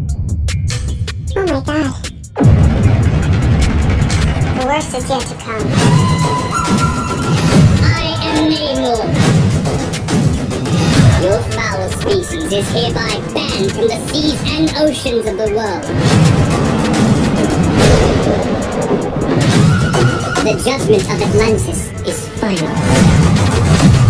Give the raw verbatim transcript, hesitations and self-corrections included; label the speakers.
Speaker 1: Oh my god. The worst is yet to come.
Speaker 2: I am Namor. Your foul species is hereby banned from the seas and oceans of the world. The judgment of Atlantis is final.